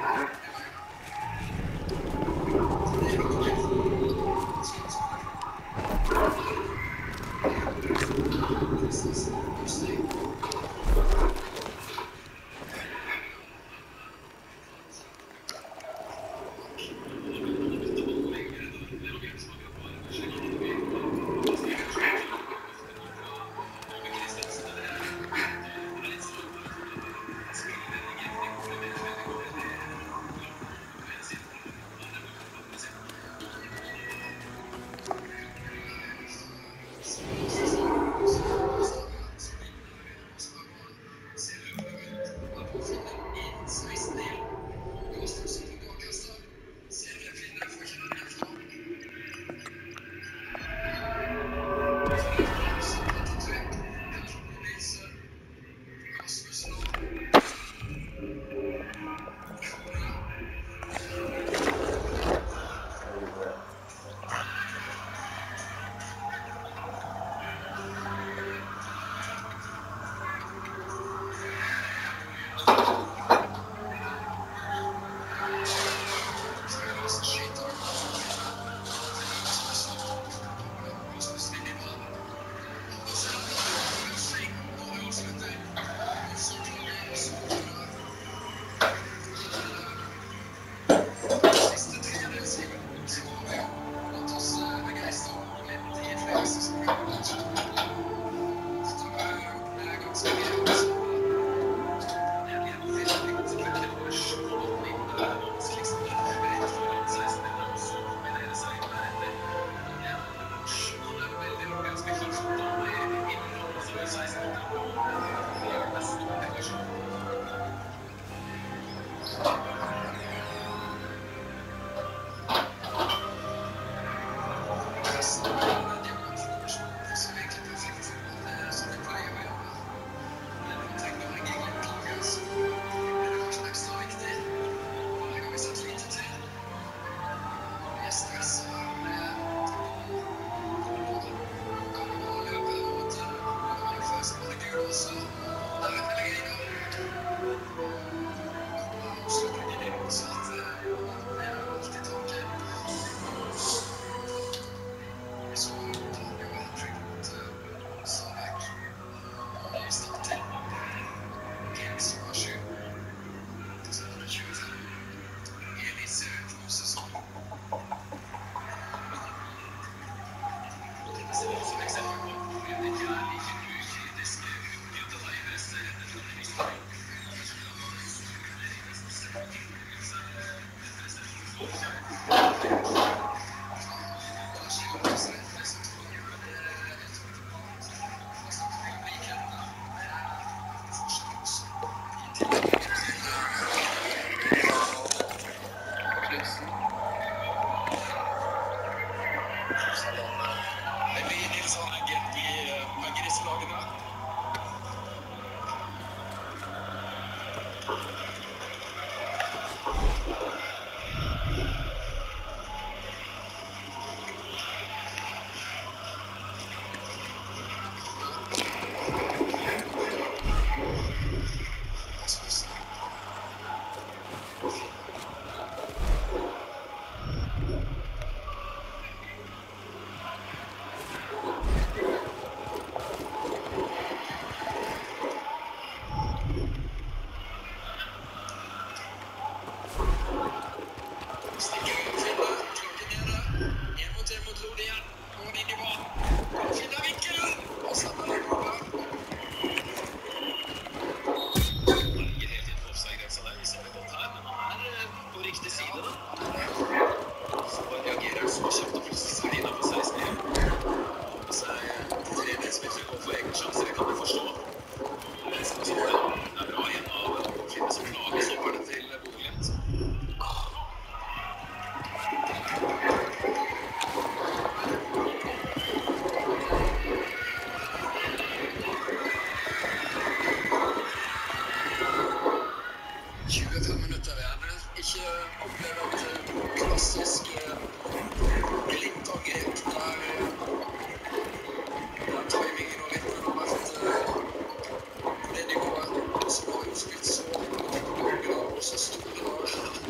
Så store lag.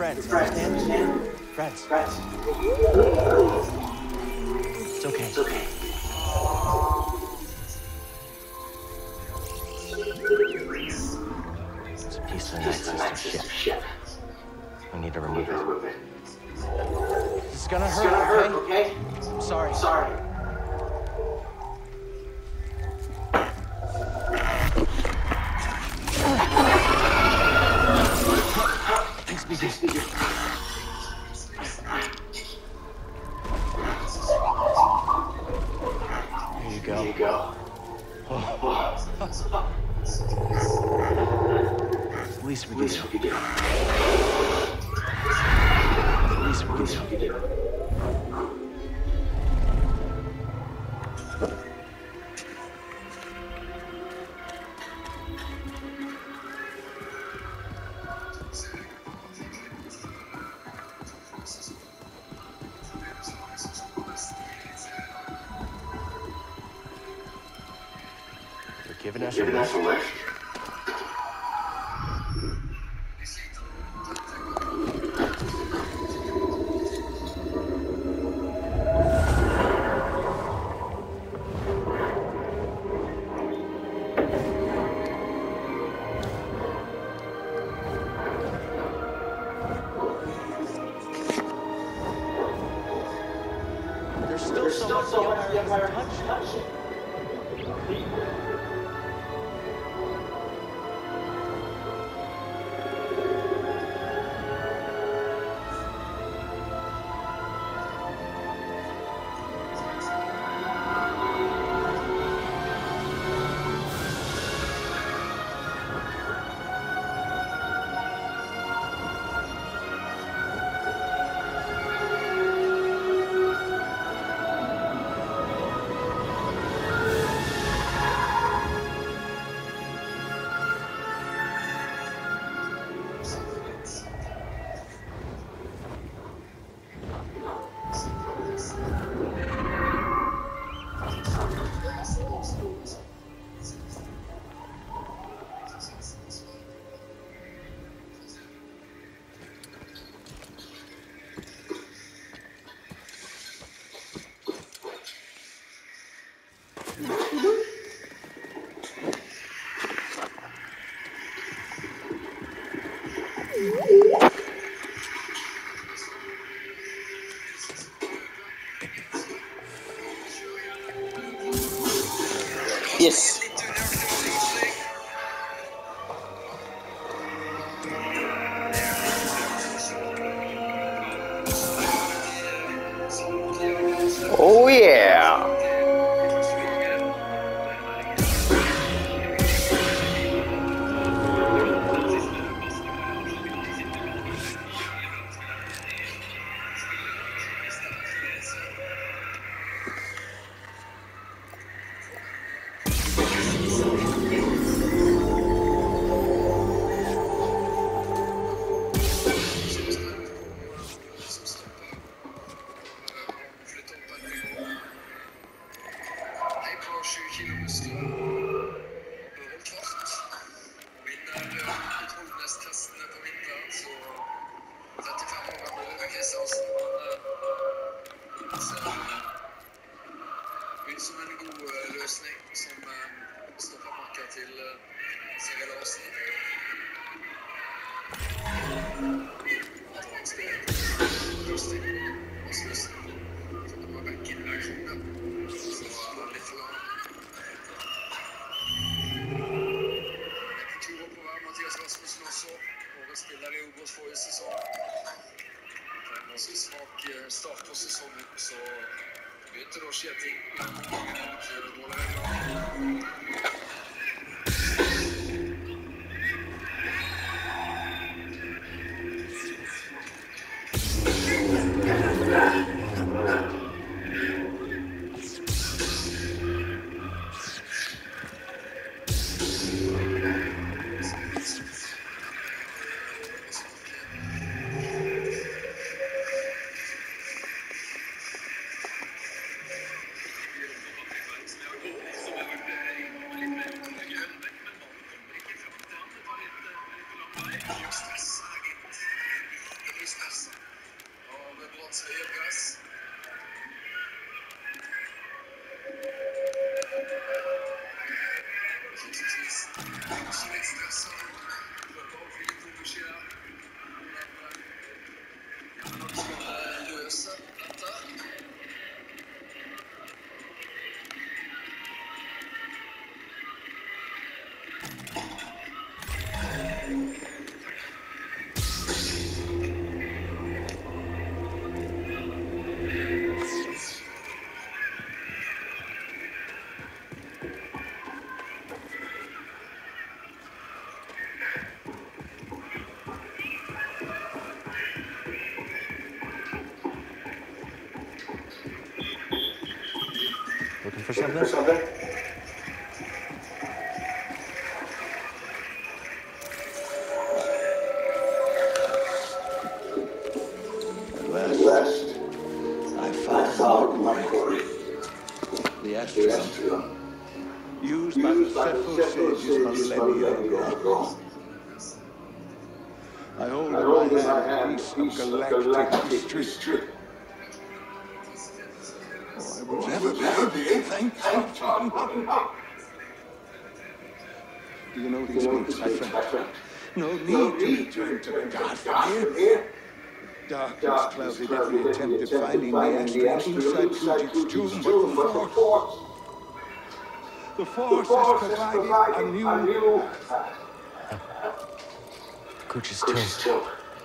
friends, understand? Friends. It's okay. It's okay. It's a piece of the Night Sister ship. We need to remove it. This is gonna hurt, okay? I'm sorry. Thanks, BJ. Here you go. At least we can do. At least we can do. Giving us a lift. There's still so much the Empire hasn't touched. Yes. Oh yeah. Start på sesongen, så begynte det å skje ting. commence à y grâce. Sur l'extraction, je vais pas ouvrir tout boucher là. Le sang attend. Looking for something? At last, I found my quarry. The Astrodome, used by the Cepho sages millennia ago. I hold in my hand a piece of galactic history. Oh, I will never be thankful. Do you know these books, my friend? No need to return to the God from here. Darkness clouded every attempt at finding the Astrodome inside Kuji's tomb, but the Force has provided a new... Kuji's tomb.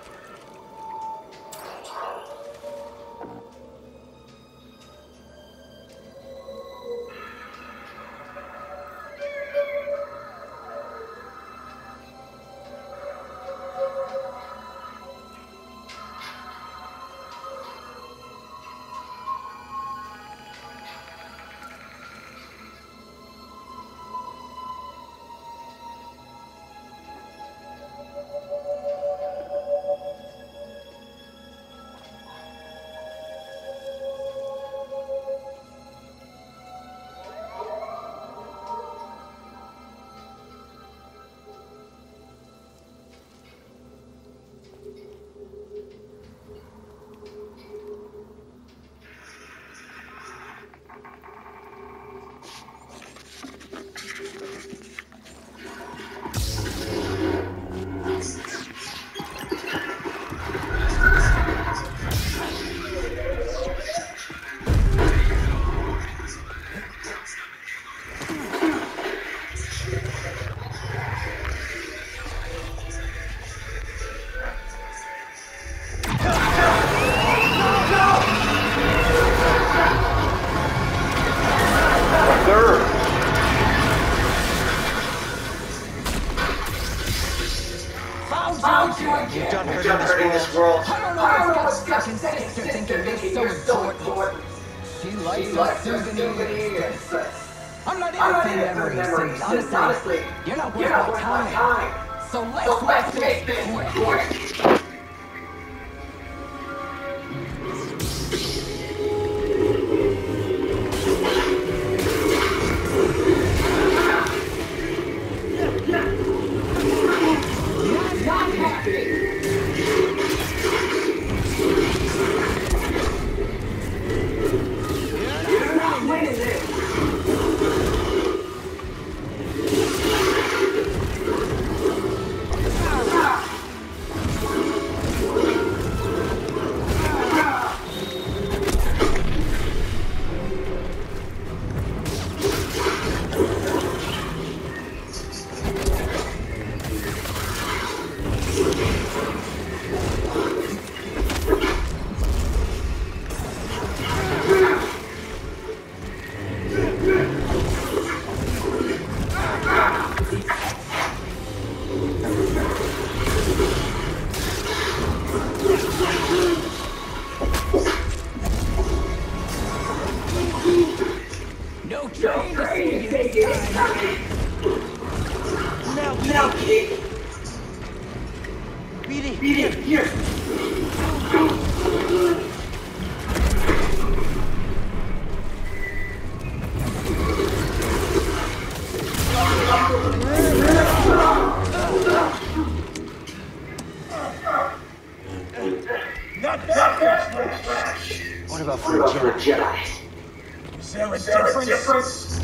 You've done hurting this world. I don't know what's got fucking sister thinking this so important. She likes her souvenirs. I'm not into memories, honestly. You're not worth my time. So let's make this quick. Not What about for a Jedi? Is there a difference?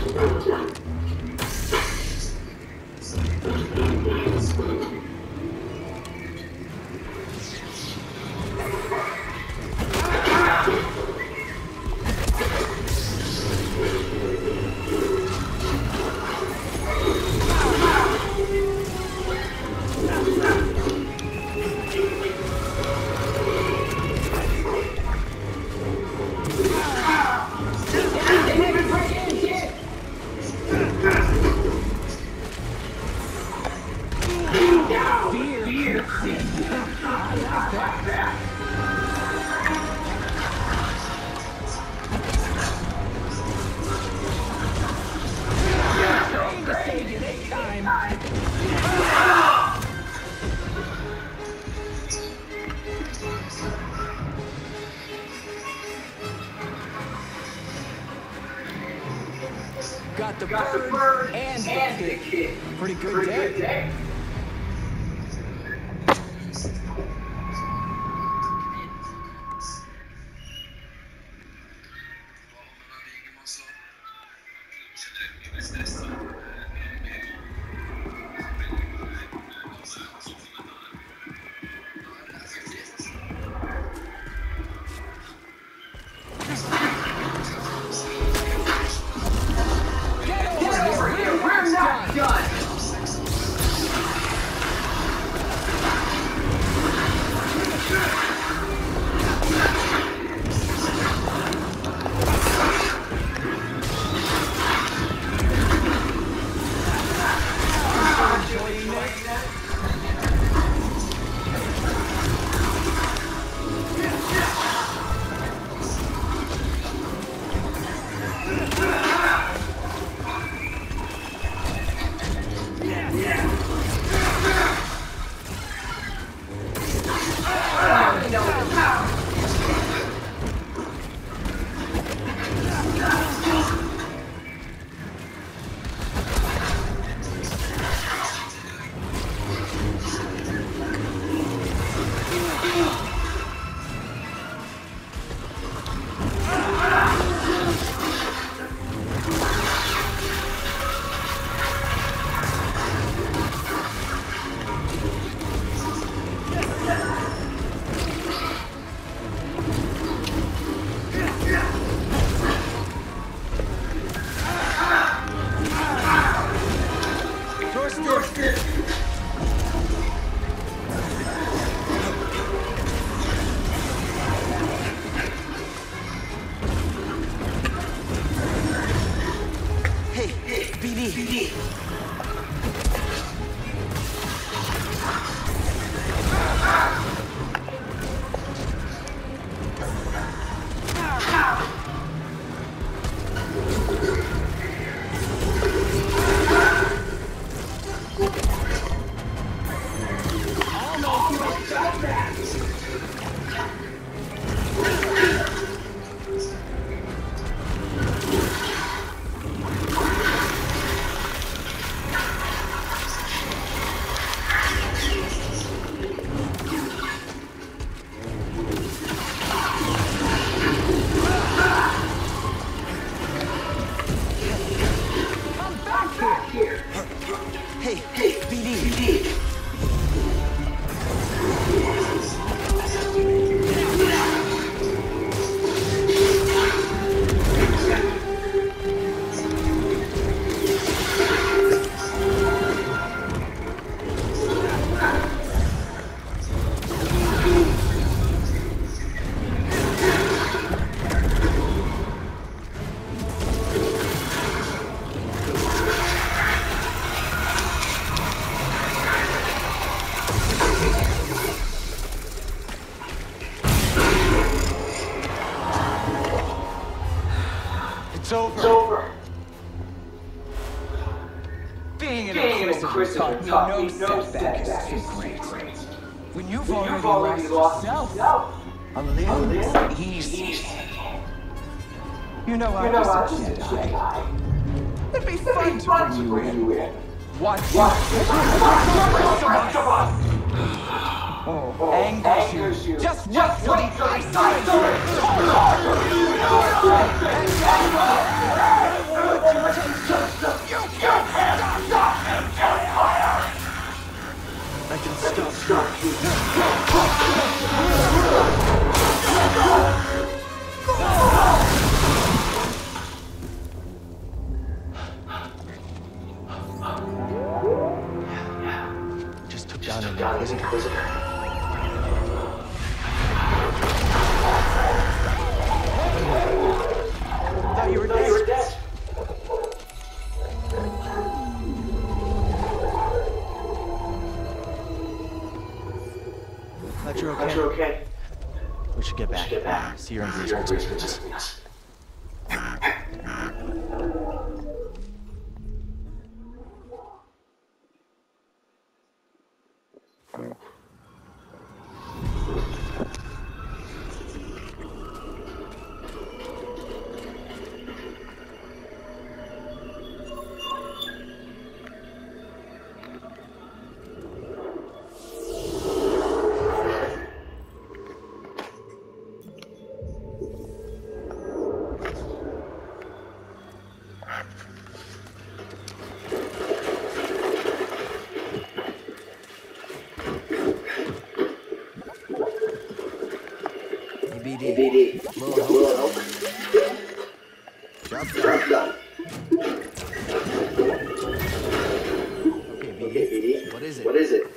Got the bird and the kid. Pretty good day. It's over. Being an Inquisitor taught me no setback is too great. When you've already lost yourself, a little easy. You know I was a Jedi. It'd be fun to bring you in. Watch you. angers you. Just wait till the ice I can stop Just took down an Inquisitor. Thought you were dead. Glad you're okay. We should get back. See your engagements. BD. Little help. Job done. Okay, BD. What is it?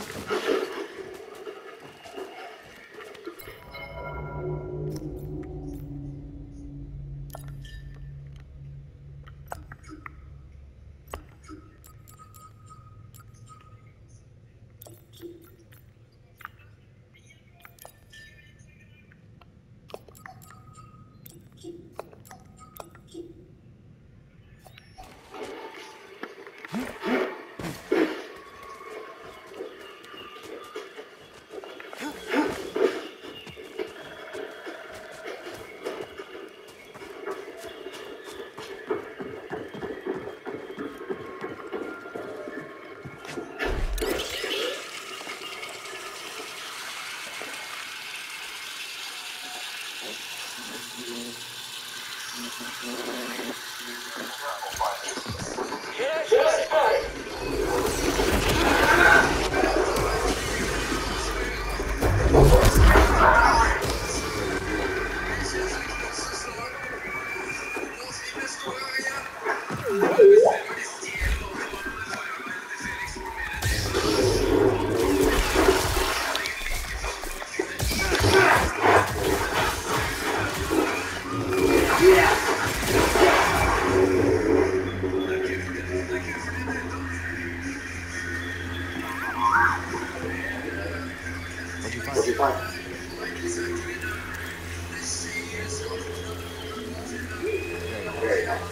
What'd you find? Very nice.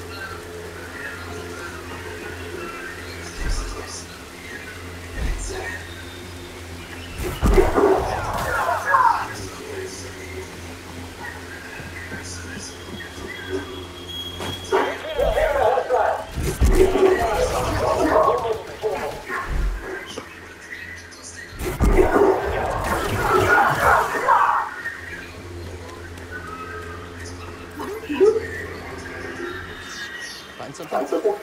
Find something?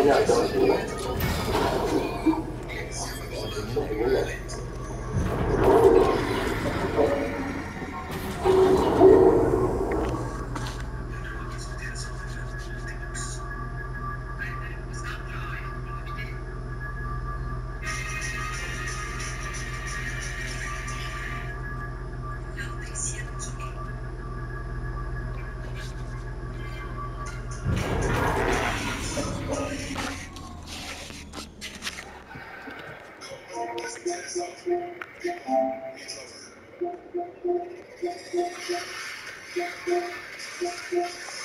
It's over.